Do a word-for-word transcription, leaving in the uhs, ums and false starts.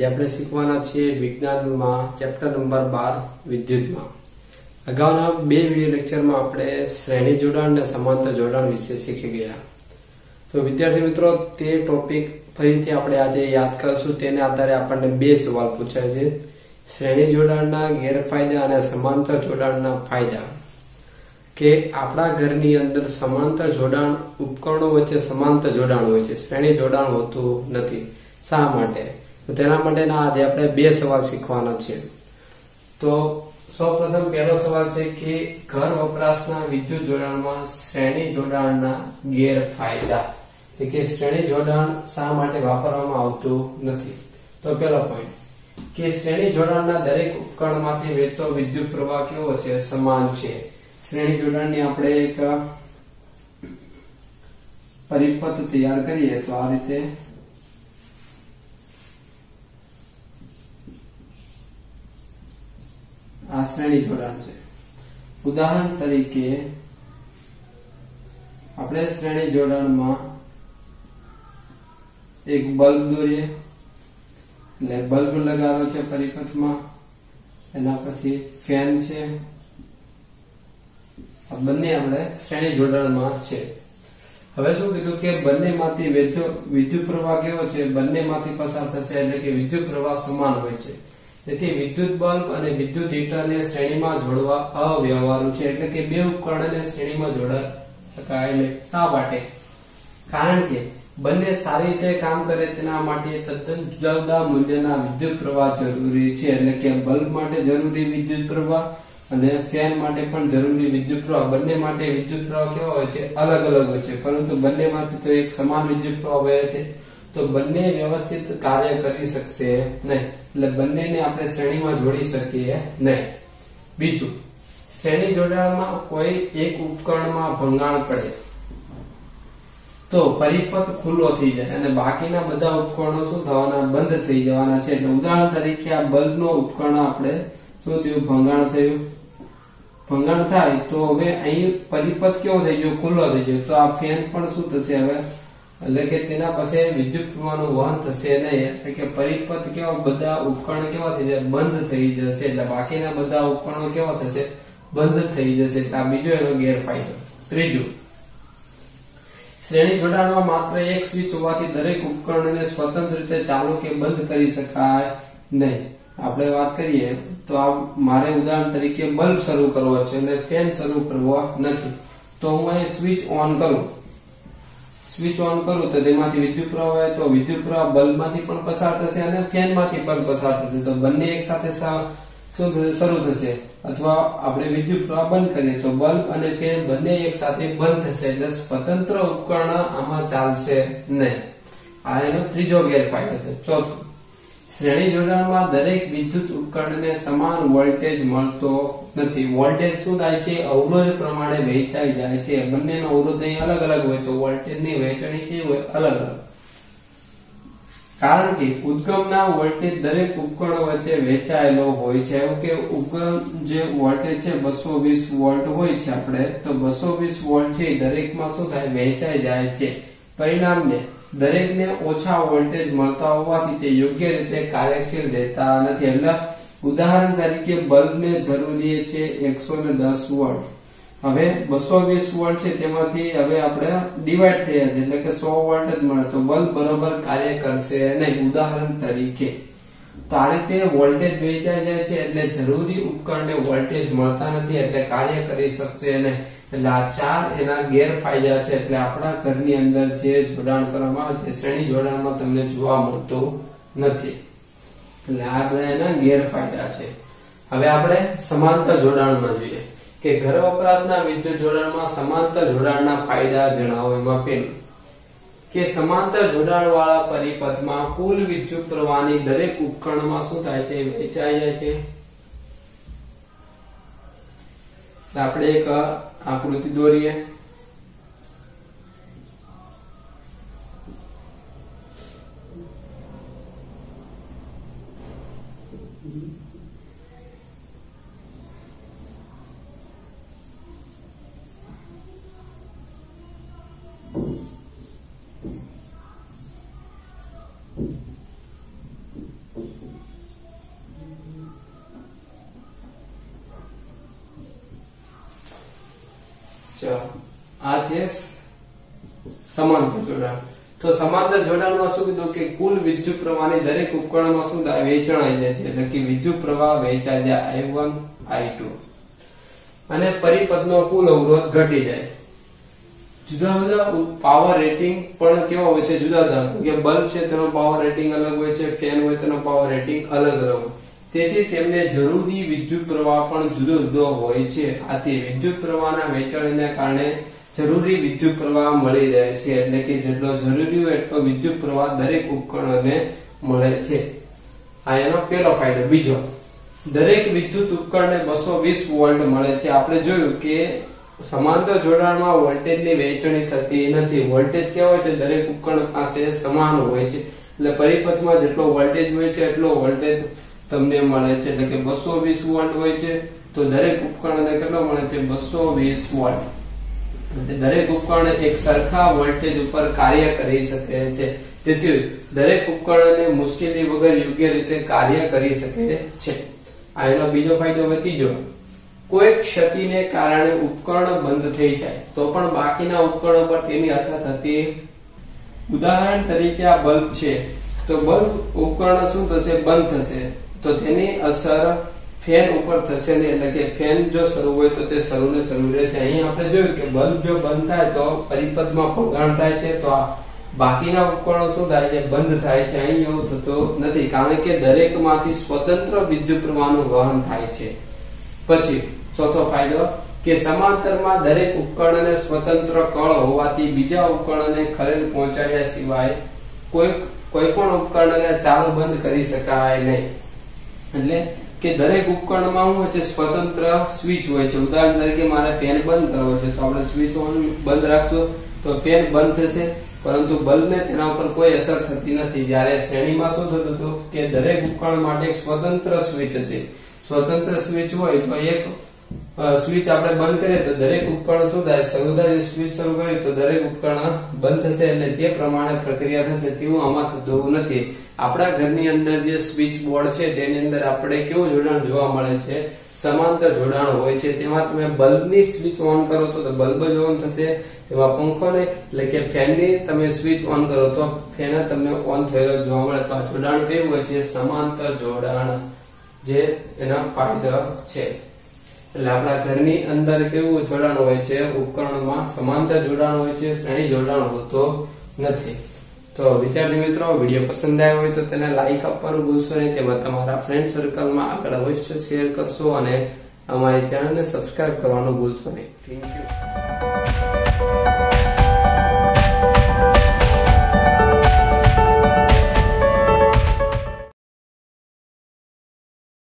આજે આપણે શીખવાના છીએ વિજ્ઞાનમાં ચેપ્ટર નંબર બાર વિદ્યુતમાં. અગાઉના બે વિડિયો લેક્ચરમાં આપણે શ્રેણી જોડાણ અને સમાંતર જોડાણ વિશે શીખી ગયા. તો વિદ્યાર્થી મિત્રો, તે ટોપિક ફરીથી આપણે આજે યાદ કરશું. તેને આધારે આપણને બે સવાલ પૂછાય છે: શ્રેણી જોડાણના ગેરફાયદા અને સમાંતર જોડાણના ફાયદા. કે આપણા ઘરની અંદર સમાંતર જોડાણ ઉપકરણો વચ્ચે સમાંતર જોડાણ હોય છે, શ્રેણી જોડાણ હોતું નથી. શા માટે? તો તેના માટેના આજે આપણે બે સવાલ શીખવાના છે. તો સૌપ્રથમ પહેલો સવાલ છે કે ઘર વપરાશના વિદ્યુત જોડાણમાં શ્રેણી જોડાણના ગેરફાયદા. એટલે કે શ્રેણી જોડાણ શા માટે વાપરવામાં આવતું નથી. તો પહેલો પોઈન્ટ કે શ્રેણી જોડાણના દરેક ઉપકરણમાંથી વહેતો વિદ્યુત પ્રવાહ કેવો છે? સમાન છે. શ્રેણી જોડાણની આપણે એક પરિપથ તૈયાર કરીએ તો આ રીતે આ શ્રેણી જોડાણ છે. ઉદાહરણ તરીકે આપણે શ્રેણી જોડાણમાં એક બલ્બ દોરીએ, એટલે બલ્બ લગાવ્યો છે પરિપથમાં, એના પછી ફેન છે. આ બંને આપણે શ્રેણી જોડાણમાં છે. હવે શું કીધું કે બંનેમાંથી વિદ્યુત પ્રવાહ કેવો છે? બંનેમાંથી પસાર થશે, એટલે કે વિદ્યુત પ્રવાહ સમાન હોય છે. તેથી વિદ્યુત બલ્બ અને વિદ્યુત હીટરને શ્રેણીમાં જોડવા અવ્યવહારુ છે. એટલે કે બે ઉપકરણને શ્રેણીમાં જોડી શકાય નહીં. શા માટે? કારણ કે બંને સારી રીતે કામ કરે તેના માટે તદ્દન જુદા જુદા મૂલ્યના વિદ્યુત પ્રવાહ જરૂરી છે. એટલે કે બલ્બ માટે જરૂરી વિદ્યુત પ્રવાહ અને ફેન માટે પણ જરૂરી વિદ્યુત પ્રવાહ, બંને માટે વિદ્યુત પ્રવાહ કેવા હોય છે? અલગ અલગ હોય છે. પરંતુ બંનેમાંથી તો એક સમાન વિદ્યુત પ્રવાહ વહે છે, તો બંને વ્યવસ્થિત કાર્ય કરી શકશે નહીં. એટલે બંનેને આપણે શ્રેણીમાં જોડી શકીએ નહીં. બીજું, શ્રેણી જોડાણમાં કોઈ એક ઉપકરણમાં ભંગાણ પડે તો પરિપથ ખુલ્લો થઈ જાય અને બાકીના બધા ઉપકરણો શું થવાના? બંધ થઈ જવાના છે. એટલે ઉદાહરણ તરીકે આ બલ્બનો ઉપકરણ આપણે શું થયું? ભંગાણ થયું. ભંગાણ થાય તો હવે અહીં પરિપથ કેવો થઈ ગયો? ખુલ્લો થઈ ગયો. તો આ ફેન પણ શું થશે? હવે એટલે કે તેના પાસે વિદ્યુત પ્રવાહનું વહન થશે નહીં. એટલે કે પરિપથ કેવા, બધા ઉપકરણ કેવા થઈ જાય? બંધ થઈ જશે. એટલે બાકીના બધા ઉપકરણો કેવા થશે? બંધ થઈ જશે. એટલે આ બીજો એનો ગેરફાયદો. ત્રીજું, શ્રેણી જોડાણમાં માત્ર એક સ્વિચ હોવાથી દરેક ઉપકરણને સ્વતંત્ર રીતે ચાલુ કે બંધ કરી શકાય નહીં. આપણે વાત કરીએ તો આ મારે ઉદાહરણ તરીકે બલ્બ શરૂ કરવો છે અને ફેન શરૂ કરવો નથી. તો હું અહીં સ્વિચ ઓન કરું સ્વિચ ઓન કરું તો તેમાંથી વિદ્યુત પ્રવાહ આવે, તો વિદ્યુત પ્રવાહ બલ્બમાંથી પણ પસાર થશે અને ફેનમાંથી પણ પસાર થશે. તો બંને એક સાથે શું થશે? શરૂ થશે. અથવા આપણે વિદ્યુત પ્રવાહ બંધ કરીએ તો બલ્બ અને ફેન બંને એક સાથે બંધ થશે. એટલે સ્વતંત્ર ઉપકરણ આમાં ચાલશે નહીં. આ એનો ત્રીજો ગેરફાયદો છે. ચોથું, શ્રેણી જોડાણમાં દરેક વિદ્યુત ઉપકરણને સમાન વોલ્ટેજ મળતો નથી. વોલ્ટેજ શું થાય છે? અવરોધ પ્રમાણે વહેંચાઈ જાય છે. બંનેનો અવરોધ અહીં અલગ અલગ હોય તો વોલ્ટેજની વહેંચણી કેવી હોય? અલગ અલગ. કારણ કે ઉદ્ગમના વોલ્ટેજ દરેક ઉપકરણો વચ્ચે વહેંચાયેલો હોય છે. એવું કે ઉદ્ગમ જે વોલ્ટેજ છે બસો વીસ વોલ્ટ હોય છે આપણે, તો બસો વીસ વોલ્ટ છે દરેકમાં શું થાય? વહેંચાઈ જાય છે. પરિણામે દરેકને ઓછા વોલ્ટેજ મળતા હોવાથી તે યોગ્ય રીતે કાર્યશીલ રહેતા નથી. એટલે ઉદાહરણ તરીકે બલ્બને જરૂરી છે એકસો દસ વોલ્ટ. હવે બસો વીસ વોલ્ટ છે તેમાંથી હવે આપણે ડિવાઈડ થયા છે, એટલે કે સો વોલ્ટ જ મળે, તો બલ્બ બરોબર કાર્ય કરશે નહીં. ઉદાહરણ તરીકે તો આ રીતે વોલ્ટેજ વહેંચાઈ જાય છે એટલે જરૂરી ઉપકરણને વોલ્ટેજ મળતા નથી, એટલે કાર્ય કરી શકશે નહીં. એટલે આ ચાર એના ગેરફાયદા છે. એટલે આપણા ઘરની અંદર જે જોડાણ કરવામાં આવે છે શ્રેણી જોડાણમાં તમને જોવા મળતું નથી. એટલે આ બધા એના ગેરફાયદા છે. હવે આપણે સમાંતર જોડાણમાં જોઈએ કે ઘર વપરાશના વિદ્યુત જોડાણમાં સમાંતર જોડાણના ફાયદા જણાવો. એમાં પેલું કે સમાંતર જોડાણ વાળા પરિપથમાં કુલ વિદ્યુત પ્રવાહની દરેક ઉપકરણમાં શું થાય છે? વહેંચાઈ જાય છે. આપણે એક આકૃતિ દોરીએ. આ છે સમાંતર જોડાણ. તો સમાંતર જોડાણમાં શું કીધું કે કુલ વિદ્યુત પ્રવાહની દરેક ઉપકરણમાં શું થાય વેચાણ જાય છે એટલે કે વિદ્યુત પ્રવાહ વેચાઈ જાય આઈ વન આઈ ટુ અને પરિપથનો કુલ અવરોધ ઘટી જાય. જુદા જુદા પાવર રેટિંગ પણ કેવા હોય છે જુદા જુદા કે બલ્બ છે તેનો પાવર રેટિંગ અલગ હોય છે, ફેન હોય તેનો પાવર રેટિંગ અલગ અલગ હોય, તેથી તેમને જરૂરી વિદ્યુત પ્રવાહ પણ જુદો જુદો હોય છે. આથી વિદ્યુત પ્રવાહના વહેંચણીને કારણે જરૂરી વિદ્યુત પ્રવાહ મળી રહે છે એટલે કે જેટલો જરૂરી હોય એટલો વિદ્યુત પ્રવાહ દરેક ઉપકરણને મળે છે. આ એનો પહેલો ફાયદો. બીજો, દરેક વિદ્યુત ઉપકરણને બસો વીસ વોલ્ટ મળે છે. આપણે જોયું કે સમાંતર જોડાણમાં વોલ્ટેજની વહેંચણી થતી નથી. વોલ્ટેજ કેવો હોય છે દરેક ઉપકરણ પાસે સમાન હોય છે એટલે પરિપથમાં જેટલો વોલ્ટેજ હોય છે એટલો વોલ્ટેજ તમને મળે છે એટલે કે બસો વીસ વોલ્ટ હોય છે તો દરેક ઉપકરણને કેટલો મળે છે બસો વીસ વોલ્ટ. દરેક ઉપકરણ એક સરખા વોલ્ટેજ ઉપર કાર્ય કરી શકે છે, તેથી દરેક ઉપકરણને મુશ્કેલી વગર યોગ્ય રીતે કાર્ય કરી શકે છે. આ એનો બીજો ફાયદો. ત્રીજો, કોઈ ક્ષતિને કારણે ઉપકરણ બંધ થઈ જાય તો પણ બાકીના ઉપકરણો પર તેની અસર થતી. ઉદાહરણ તરીકે આ બલ્બ છે તો બલ્બ ઉપકરણ શું થશે બંધ થશે તો તેની અસર ફેન ઉપર થશે નહીં એટલે કે ફેન જો શરૂ હોય તો તે શરૂ ને શરૂ રહેશે. અહીં આપણે જોયું કે બલ્બ જો બંધ થાય તો પરિપથમાં ભંગાણ થાય છે તો આ બાકીના ઉપકરણો શું થાય છે બંધ થાય છે. અહીં એવું થતું નથી કારણ કે દરેક માંથી સ્વતંત્ર વિદ્યુત પ્રવાહનું વહન થાય છે. પછી ચોથો ફાયદો કે સમાંતરમાં દરેક ઉપકરણને સ્વતંત્ર કળ હોવાથી બીજા ઉપકરણને ખલેલ પહોંચાડ્યા સિવાય કોઈ કોઈ પણ ઉપકરણને ચાલુ બંધ કરી શકાય નહીં. એટલે કે દરેક ઉપકરણમાં શું હોય છે સ્વતંત્ર સ્વિચ હોય છે. ઉદાહરણ તરીકે મારે ફેન બંધ કરવો છે તો આપણે સ્વિચ ઓન બંધ રાખશું તો ફેન બંધ થશે પરંતુ બલ્બને તેના ઉપર કોઈ અસર થતી નથી. જ્યારે શ્રેણીમાં શું થતું હતું કે દરેક ઉપકરણ માટે એક સ્વતંત્ર સ્વિચ હતી. સ્વતંત્ર સ્વિચ હોય તો એક સ્વિચ આપણે બંધ કરીએ તો દરેક ઉપકરણ શું થાય શરૂ થાય. સ્વિચ શરૂ કરીએ તો દરેક ઉપકરણ બંધ થશે એટલે તે પ્રમાણે પ્રક્રિયા થશે. તેવું આમાં થતું નથી. આપણા ઘરની અંદર જે સ્વિચ બોર્ડ છે તેની અંદર આપણે કેવું જોડાણ જોવા મળે છે સમાંતર જોડાણ હોય છે. તેમાં તમે બલ્બની સ્વિચ ઓન કરો તો બલ્બ જ ઓન થશે. તેમાં પંખો ને એટલે કે ફેનની તમે સ્વિચ ઓન કરો તો ફેન તમને ઓન થયેલો જોવા મળે. તો આ જોડાણ કેવું હોય છે સમાંતર જોડાણ જે એના ફાયદા છે. એટલે આપણા ઘરની અંદર કેવું જોડાણ હોય છે ઉપકરણમાં સમાંતર જોડાણ હોય છે, શ્રેણી જોડાણ હોતો નથી. તો વિદ્યાર્થી મિત્રો વિડીયો પસંદ આવ્યો હોય તો તેને લાઈક આપવાનું ભૂલશો નહીં. તેમજ તમારા ફ્રેન્ડ સર્કલમાં આગળ અવશ્ય શેર કરશો અને અમારી ચેનલને સબસ્ક્રાઇબ કરવાનું ભૂલશો નહીં. Thank you.